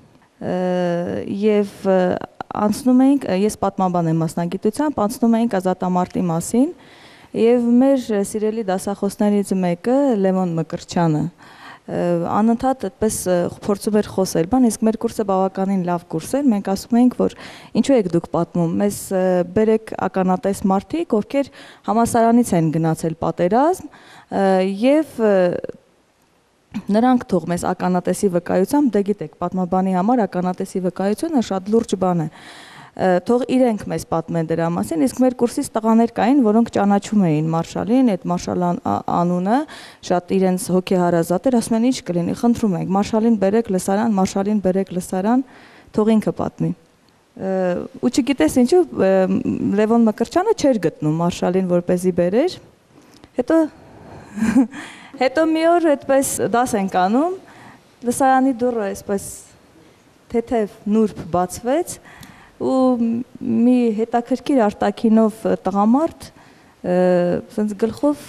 և անցնում էինք, ես պատմաբան եմ մասնագիտությամբ, անցնում էինք ազատամարտի մասին և մեր սիրելի դասախոսներից մեկը Լևոն Մկրտչյանը անընդհատ այդպես փորձում էր խոսել, բան, իսկ մեր կուրսը բավականին լավ կուրս էր, մենք ասում էինք, որ ինչու եք դուք պատմում, մեզ բերեք ականատես մարդիկ, ովքեր համալսարանից են գնացել պատերազմ և նրանք թող մեզ ականատեսի վկայությամբ, դե գիտեք, պատմաբանի համար ականատեսի վկայությունը շատ լուրջ բան է, թող իրենք մեզ պատմեն դրա մասին, իսկ մեր կուրսից տղաներ կային, որոնք ճանաչում էին Մարշալին, այդ Մարշալ անունը շատ իրենց հոգեհարազատ էր, ասում են ինչ կլինի, խնդրում ենք, Մարշալին բերեք լսարան, Մարշալին բերեք լսարան, թող ինքը պատմի։ Ու չգիտես ինչու, Լևոն Մկրտչյանը չէր գտնում Մարշալին, որպեսզի բերեր, հետո Հետո մի օր այդպես դաս ենք անում, լսարանի դուռը այսպես թեթև նուրբ բացվեց ու մի հետաքրքիր արտաքինով տղամարդ սենց գլխով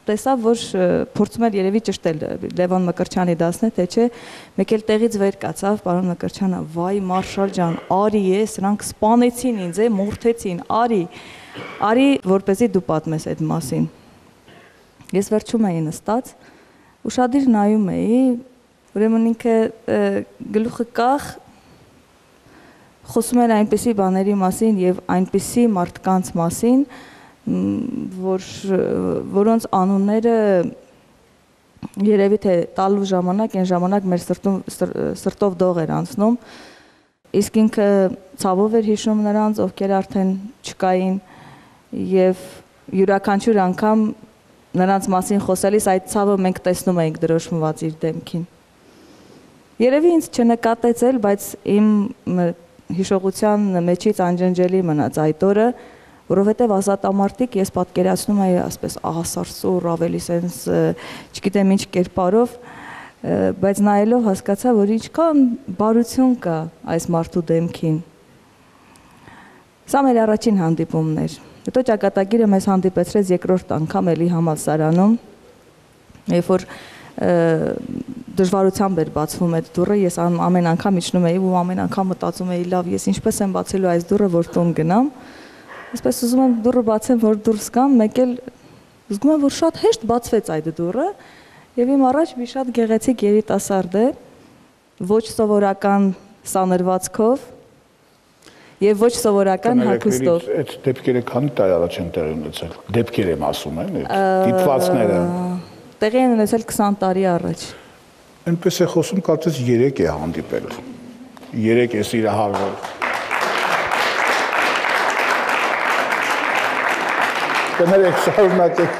տեսա, որ փորձում էր երևի ճշտել Լևոն Մկրտչյանի դասն է, թե չէ, մեկ էլ տեղից վեր կացավ, պարոն Մկրտչյանը, վայ Մարշալ ջան, արի է, սրանք սպանեցին ինձ, է, մորթեցին, արի, արի, որպեսզի դու պատմես այդ մասին։ Ես վերջում էի նստած, ուշադիր նայում էի, ուրեմն ինքը գլուխը կախ, խոսում էր այնպիսի բաների մասին եւ այնպիսի մարդկանց մասին, որ որոնց անունները երևի թե տալու ժամանակ, այն ժամանակ մեր սրտում սրտով դող էր անցնում, իսկ ինքը ցավով էր հիշում նրանց, ովքեր արդեն չկային եւ յուրաքանչյուր անգամ նրանց մասին խոսելիս այդ ցավը մենք տեսնում էինք դրոշմված իր դեմքին։ Երևի ինձ չնկատեց էլ, բայց իմ հիշողության մեջից անջնջելի մնաց այդ օրը, որովհետև ազատամարտիկ ես պատկերացնում էի ասպես ահասարսուր, ավելի սենց, չգիտեմ ինչ կերպարով, բայց նայելով հասկացա, որ ինչքան բարություն կա այս մարդու դեմքին։ Սա մեր առաջին հանդիպումն էր։ Հետո ճակատագիրը մեզ հանդիպեցրեց երկրորդ անգամ էլի համալսարանում, երբ որ դժվարությամբ էր բացվում այդ դուռը, ես ամեն անգամ իջնում էի ու ամեն անգամ մտածում էի, լավ, ես ինչպես եմ բացելու այս դուռը, որ տուն գնամ։ Այսպես ուզում եմ դուռը բացեմ, որ դուրս գամ, մեկ էլ զգում եմ, որ շատ հեշտ բացվեց այդ դուռը, եւ իմ առաջ մի շատ գեղեցիկ երիտասարդ է, ոչ սովորական սանրվածքով եւ ոչ սովորական հագուստով։ Այդ դեպքերը քանի տարի առաջ են տեղի ունեցել։ Դեպքեր եմ ասում, այն դիպվածները։ Տեղի են ունեցել քսան տարի առաջ։ Այնպես է խոսում, կարծես երեք է հանդիպել։ Երեք է սիրահարվել։ Կներեք, շարունակեք։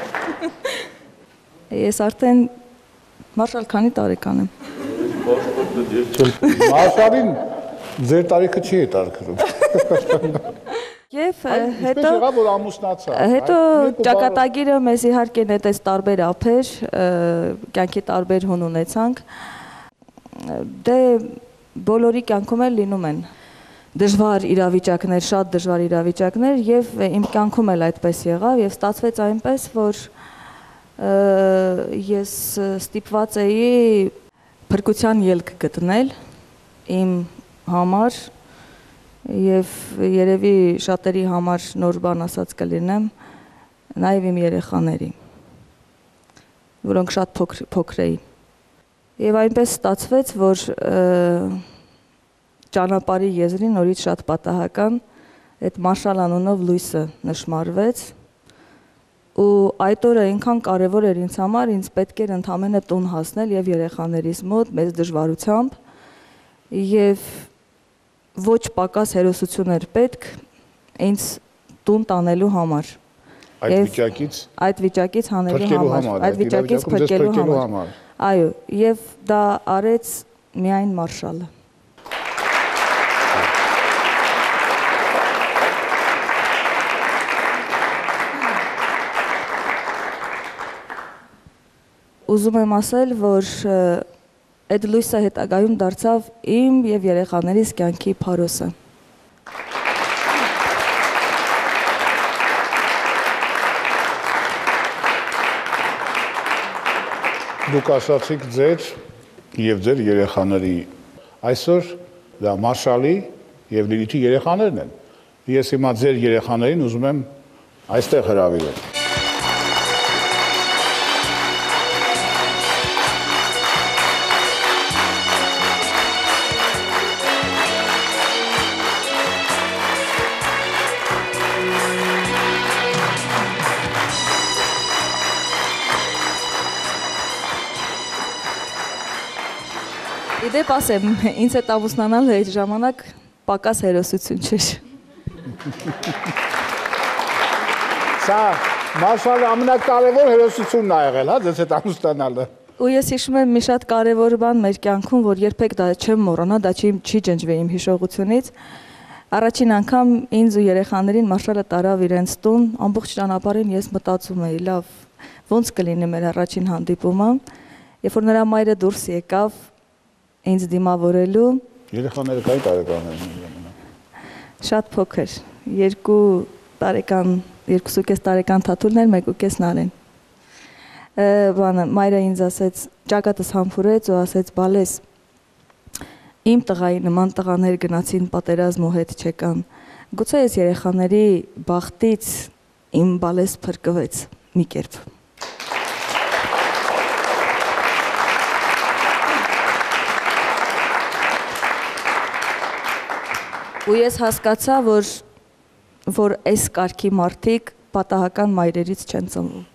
Ես արդեն Մարշալ քանի տարեկան եմ։ Մարշալին ձեր տարիքը չի հետաքրքրում։ Եվ հետո եղավ, որ ամուսնացա։ Հետո ճակատագիրը մեզ իհարկե նետեց տարբեր ափեր, կյանքի տարբեր հուն ունեցանք։ Դե բոլորի կյանքում էլ լինում են դժվար իրավիճակներ, շատ դժվար իրավիճակներ եւ իմ կյանքում էլ այդպես եղավ եւ ստացվեց այնպես, որ ես ստիպված էի փրկության ելք գտնել իմ համար եւ երևի շատերի համար նոր բան ասած կլինեմ, նաեւ իմ երեխաների, որոնք շատ փոքր էին։ Եվ այնպես ստացվեց, որ ճանապարհի եզրին նորից շատ պատահական այդ Մարշալ անունով լույսը նշմարվեց ու այդ օրը այնքան կարևոր էր ինձ համար, ինձ պետք էր ընդամենը տուն հասնել եւ երեխաներիս մոտ մեծ դժվարությամբ եւ ոչ պակաս հերոսություն էր պետք ինձ տուն տանելու համար։ Այդ վիճակից այդ վիճակից հանելու համար, այդ վիճակից փրկելու համար։ Այո, եւ դա արեց միայն Մարշալը։ Ուզում եմ ասել, որ այդ լույսը հետագայում դարձավ իմ եւ երեխաներիս կյանքի փարոսը։ Դուք ասացիք ձեր եւ ձեր երեխաների, այսօր դա Մարշալի եւ Լիլիթի երեխաներն են։ Ես հիմա ձեր երեխաներին ուզում եմ այստեղ հրավիրել։ Իդեպ ասեմ, ինձ հետ ամուսնանալը այդ ժամանակ պակաս հերոսություն չէր։ Սա Մարշալի ամենակարևոր հերոսությունն ա եղել, հա, ձեզ հետ ամուսնանալը։ Ու ես հիշում եմ մի շատ կարևոր բան մեր կյանքում, որ երբեք դա չեմ մոռանա, դա չի չի ջնջվի իմ հիշողությունից։ Առաջին անգամ ինձ ու երեխաներին Մարշալը տարավ իրենց տուն, ամբողջ ճանապարհին ես մտածում էի, լավ, ոնց կլինի մեր առաջին հանդիպումը, երբ որ նրա մայրը դուրս եկավ ինձ դիմավորելու։ Երեխաները կային տարեկան են։ Շատ փոքր, երկու տարեկան, երկուսուկես տարեկան Թաթուլն էր, մեկուկես Նարեն։ բանը մայրը ինձ ասեց, ճակատս համբուրեց ու ասեց բալես իմ տղայի նման տղաներ գնացին պատերազմ ու հետ չեկան։ Գուցե ես երեխաների բախտից իմ բալես փրկվեց մի կերպ։ Ու ես հասկացա, որ որ այս կարգի մարդիկ պատահական մայրերից չեն ծնվում։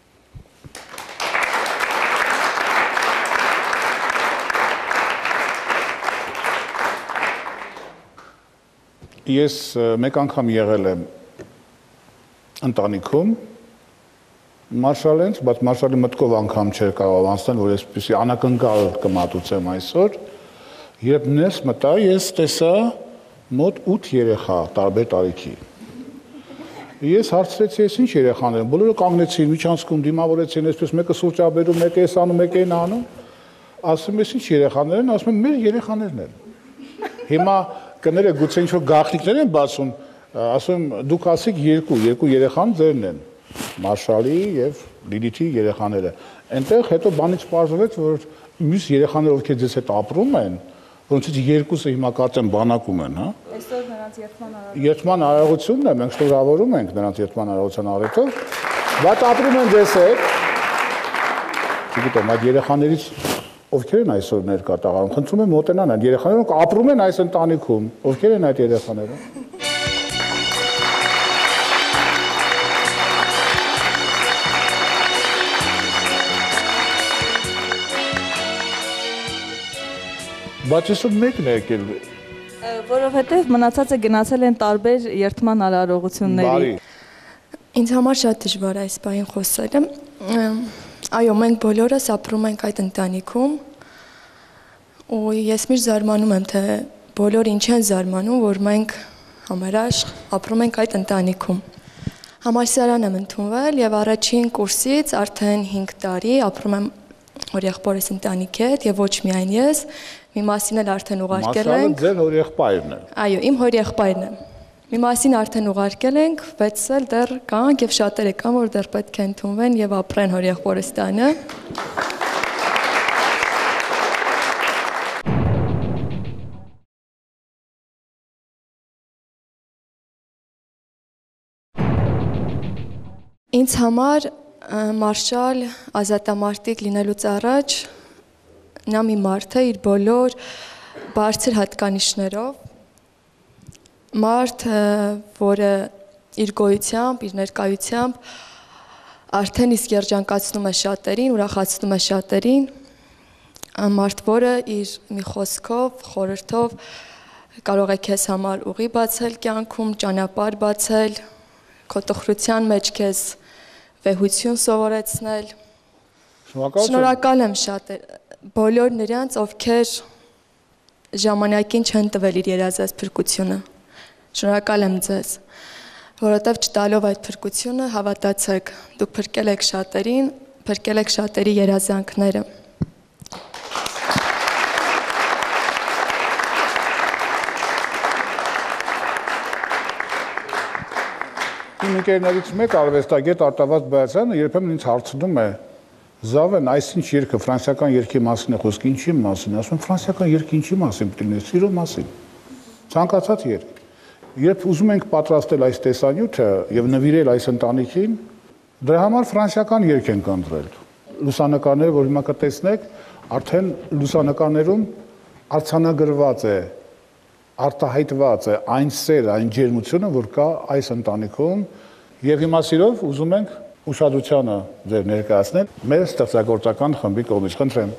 Ես մեկ անգամ եղել եմ ընտանիքում Մարշալենց, բայց Մարշալի մտքով անգամ չէր կարող անցնել, որ այսպեսի անակնկալ կմատուցեմ այսօր, երբ ներս մտա, ես տեսա մոտ ութ երեխա տարբեր տարիքի։ Ես հարցրեցի, ես ինչ երեխաներ են, բոլորը կանգնեցին, միջանցքում դիմավորեցին, այսպես մեկը սուրճ ա բերում, մեկը էս անում, մեկը այն անում, ասում ես ինչ երեխաներ են, ասում եմ մեր երեխաներն են։ Հիմա կները գուցե ինչ-որ գաղտնիքներ են բացում, ասում եմ դուք ասիք երկու, երկու երեխան ձերն են, Մարշալի եւ Լիլիթի երեխաները։ Այնտեղ հետո բանից պարզվեց, որ մյուս երեխաները, ովքեր ձեզ հետ ապրում են, որոնցից երկուսը հիմա կարծեմ բանակում են, հա։ Այսօր նրանց երթման արարողությունն Երթման արարողությունն է, մենք շնորհավորում ենք նրանց երթման արարողության առիթով, բայց ապրում են ձեզ հետ։ Չգիտեմ, այդ երեխաներից ովքեր են այսօր ներկա տաղարում, խնդրում եմ մոտենան այդ երեխաները, ոնք ապրում են այս ընտանիքում, ովքեր են այդ երեխաները։ Բայց այսօր մեկն է եկել։ Որովհետև մնացածը գնացել են տարբեր երթման արարողությունների։ Ինձ համար շատ դժվար է այս բանին խոսելը։ Այո, մենք բոլորս ապրում ենք այդ ընտանիքում ու ես միշտ զարմանում եմ, թե բոլորը ինչ են զարմանում, որ մենք համարաշ ապրում ենք այդ ընտանիքում։ Համալսարան եմ ընդունվել եւ առաջին կուրսից արդեն հինգ տարի ապրում եմ հորեղբորս ընտանիքի հետ եւ ոչ միայն ես, մի մասին էլ արդեն ուղարկել ենք։ Մասալը ձեր հորեղբայրն է։ Այո, իմ հորեղբայրն է։ Մի մասին արդեն ուղարկել ենք, վեցս էլ դեռ կանք եւ շատերը կան, որ դեռ պետք է ընդունվեն եւ ապրեն հորեղբորս տանը։ Ինձ համար Մարշալ ազատամարտիկ լինելուց առաջ նա մի մարդ է իր բոլոր բարձր հատկանիշներով, մարդ, որը իր գոյությամբ, իր ներկայությամբ արդեն իսկ երջանկացնում է շատերին, ուրախացնում է շատերին, մարդ, որը իր մի խոսքով, խորհրդով կարող է քեզ համար ուղի բացել կյանքում, ճանապարհ բացել, քո տխրության մեջ քեզ վեհություն սովորեցնել։ Շնորհակալ եմ շատ բոլոր նրանց, ովքեր ժամանակին չեն տվել իր երազած փրկությունը։ Շնորհակալ եմ ձեզ, որովհետև չտալով այդ փրկությունը հավատացեք, դուք փրկել եք շատերին, փրկել եք շատերի երազանքները։ Իմ ընկերներից մեկ արվեստագետ Արտավազդ Բայացյանը երբեմն ինձ հարցնում է. «Զավեն, այսինչ երգը ֆրանսիական երգի մասին է խոսքը, ինչի մասին»։ Ասում եմ, ֆրանսիական երգը ինչի մասին պետք է, սիրո մասին։ Ցանկացած երգ։ Երբ ուզում ենք պատրաստել այս տեսանյութը եւ նվիրել այս ընտանիքին, դրա համար ֆրանսիական երգ ենք ընտրել։ Լուսանկարները, որ հիմա կտեսնեք, արդեն լուսանկարներում արձանագրված է, արտահայտված է այն սերը, այն ջերմությունը, որ կա այս ընտանիքում, եւ հիմա սիրով ուզում ենք ուշադրությանը ձեր ներկայացնել մեր ստեղծագործական խմբի կողմից, խնդրեմ։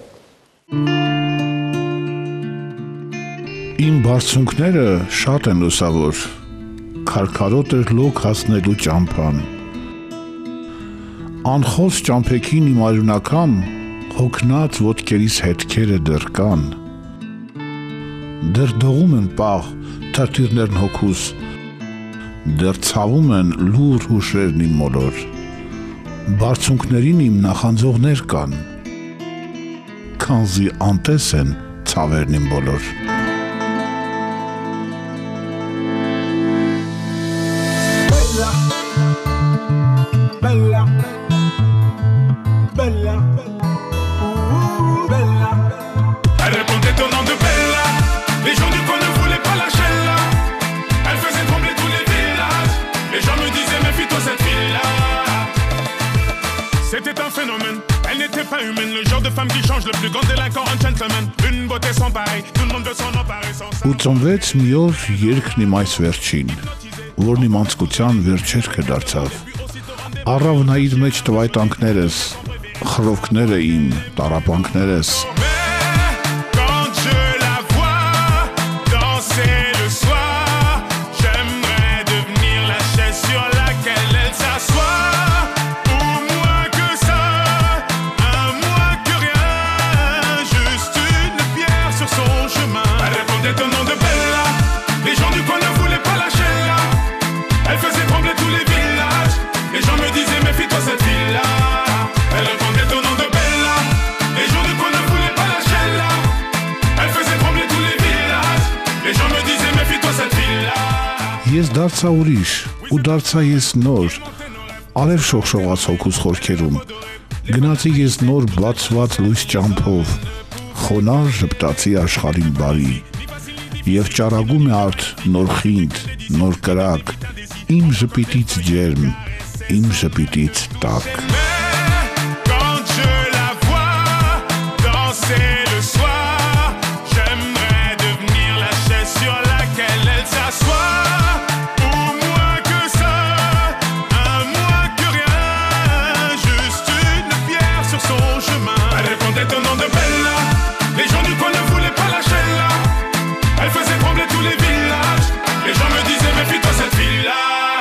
Իմ բարձունքները շատ են լուսավոր, քարքարոտ էր լոկ հասնելու ճամփան։ Անխոս ճամփեքին իմ արյունակամ, հոգնած ոտքերիս հետքերը դեռ կան։ Դեռ դողում են պաղ թրթիրներն հոգուս, դեռ ցավում են լուր հուշերն իմ մոլոր, բարձունքներին իմ նախանձողներ կան, քանզի անտես են ցավերն իմ բոլոր։ Bella, bella, Bella. Ouh, Bella. Elle répondait au nom de Bella. Les gens du coin ne voulaient pas lâcher là. Elle faisait trembler tous les villages. Les gens me disaient méfie-toi cette fille-là. C'était un phénomène. Elle n'était pas humaine. Le genre de femme qui change le plus grand délinquant en gentleman. Une beauté sans pareil. Tout le monde veut s'en emparer sans ça. ութսունվեց մի օր երկն իմ այս վերջին, որն իմ անցկության վերջերքը դարձավ։ Առավ նա իր մեջ տվայտանքներս, խռովքները իմ, տառապանքներս։ Quand je la vois danser le soir, j'aimerais devenir la chaise sur laquelle elle s'assoit. Ou moins que ça, un moins que rien, juste une pierre sur son chemin. Elle répondait au nom de Bella. Les gens du coin ne voulaient pas lâcher là. Elle faisait trembler tous les villages. Les gens me disaient méfie-toi cette fille-là. Elle répondait au nom de Bella. Les gens du coin ne voulaient pas lâcher là. Elle faisait trembler tous les villages. Les gens me disaient méfie-toi cette fille-là. Ես դարձա ուրիշ, ու դարձա ես նոր, արև շողշողաց հոգուս խորքերում, գնացի ես նոր բացված լույս ճամփով, խոնար ժպտացի աշխարհին բարի, եւ ճառագում է արդ նոր խինդ, նոր կրակ, իմ ժպիտից ջերմ, իմ ժպիտից տաք։ Quand je la vois danser le soir, j'aimerais devenir la chaise sur laquelle elle s'assoit. Ou moins que ça, un moins que rien, juste une pierre sur son chemin. Elle répondait au nom de Bella. Les gens du coin ne voulaient pas lâcher là. Elle faisait trembler tous les villages. Les gens me disaient méfie-toi cette fille-là.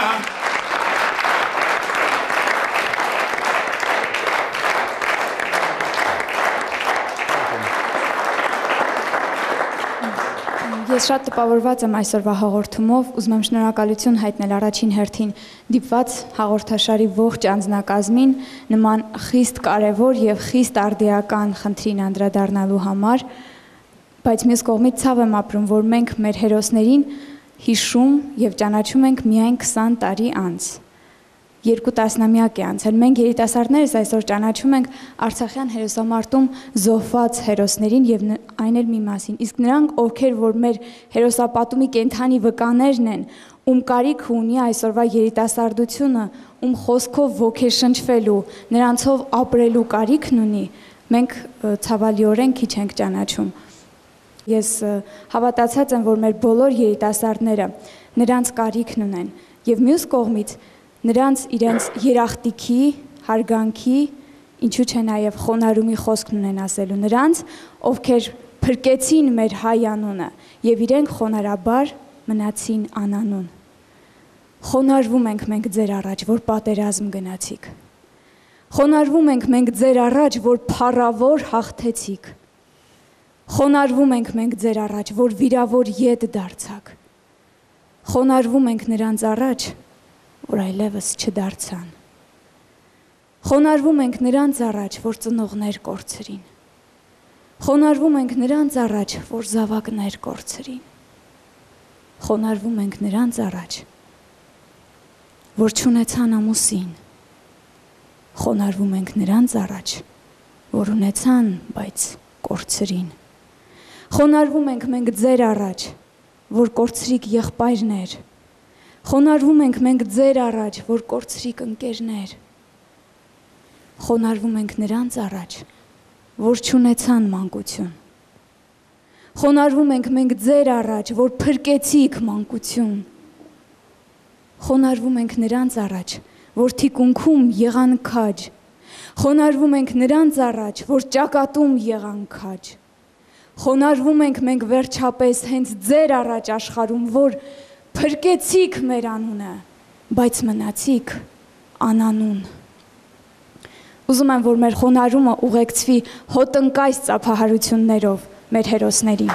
Ես շատ տպավորված եմ այսօրվա հաղորդումով, ուզում եմ շնորհակալություն հայտնել առաջին հերթին դիպված հաղորդաշարի ողջ անձնակազմին նման խիստ կարևոր եւ խիստ արդիական խնդրին անդրադառնալու համար, բայց մյուս կողմից ցավ եմ ապրում, որ մենք մեր հերոսներին հիշում եւ ճանաչում ենք միայն քսան տարի անց։ Երկու տասնամյակ է անցել, մենք երիտասարդներս այսօր ճանաչում ենք Արցախյան հերոսամարտում զոհված հերոսներին եւ այն էլ մի մասին, իսկ նրանք, ովքեր որ մեր հերոսապատումի կենթանի վկաներն են, ում կարիք ունի այսօրվա երիտասարդությունը, ում խոսքով ոգեշնչվելու, նրանցով ապրելու կարիքն ունի, մենք ցավալիորեն քիչ ենք ճանաչում։ Ես հավատացած եմ, որ մեր բոլոր երիտասարդները նրանց կարիքն ունեն եւ մյուս կողմից նրանց իրենց երախտիքի, հարգանքի, ինչու՞ չէ նաև խոնարհումի խոսքն ունեն ասելու նրանց, ովքեր փրկեցին մեր հայ անունը եւ իրենք խոնարհաբար մնացին անանուն։ Խոնարհվում ենք մենք ձեր առաջ, որ պատերազմ գնացիք։ Խոնարհվում ենք մենք ձեր առաջ, որ փառավոր հաղթեցիք։ Խոնարհվում ենք մենք ձեր առաջ, որ վիրավոր յետ դարձաք։ Խոնարհվում ենք նրանց առաջ, որ այլևս չդարձան։ Խոնարհվում ենք նրանց առաջ, որ ծնողներ կորցրին։ Խոնարհվում ենք նրանց առաջ, որ զավակներ կորցրին։ Խոնարհվում ենք նրանց առաջ, որ չունեցան ամուսին։ Խոնարհվում ենք նրանց առաջ, որ ունեցան, բայց կորցրին։ Խոնարհվում ենք մենք ձեր առաջ, որ կորցրիք եղբայրներ։ Խոնարհվում ենք մենք ձեր առաջ, որ կորցրիք ընկերներ։ Խոնարհվում ենք նրանց առաջ, որ չունեցան մանկություն։ Խոնարհվում ենք մենք ձեր առաջ, որ փրկեցիք մանկություն։ Խոնարհվում ենք նրանց առաջ, որ թիկունքում եղան քաջ։ Խոնարհվում ենք նրանց առաջ, որ ճակատում եղան քաջ։ Խոնարհվում ենք մենք վերջապես հենց ձեր առաջ աշխարհում, որ փրկեցիք մեր անունը, բայց մնացիք անանուն։ Ուզում եմ, որ մեր խոնարհումը ուղեկցվի հոտնկայս ծափահարություններով մեր հերոսներին։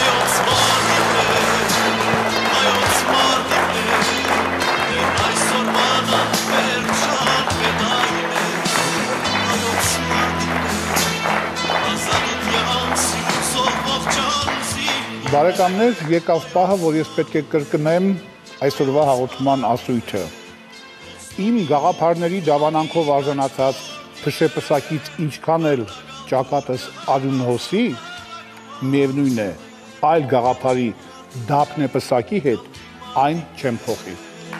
Բարեկամներ, եկավ պահը, որ ես պետք է կրկնեմ այսօրվա հաղորդման ասույթը։ Իմ գաղափարների դավանանքով արժանացած փշեպսակից ինչքան էլ ճակատս արյուն հոսի, միևնույն է, այլ գաղափարի դափն է պսակի հետ, այն չեմ փոխի։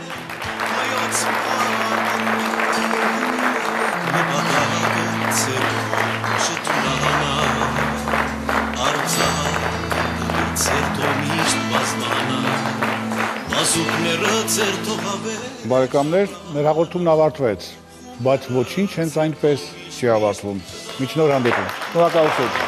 Բարեկամներ, մեր հաղորդումն ավարտվեց, բայց ոչինչ հենց այնպես չի ավարտվում։ Մինչ նոր հանդիպում։ Շնորհակալություն։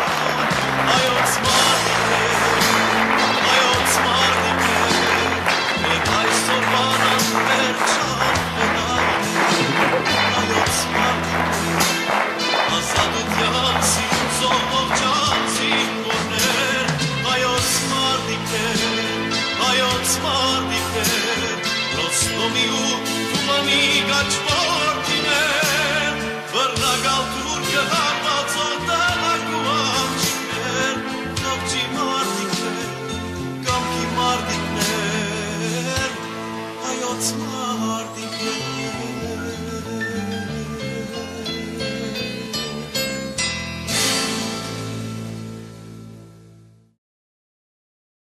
Tумանի գաչվորդին է, վրնագալ թուրքը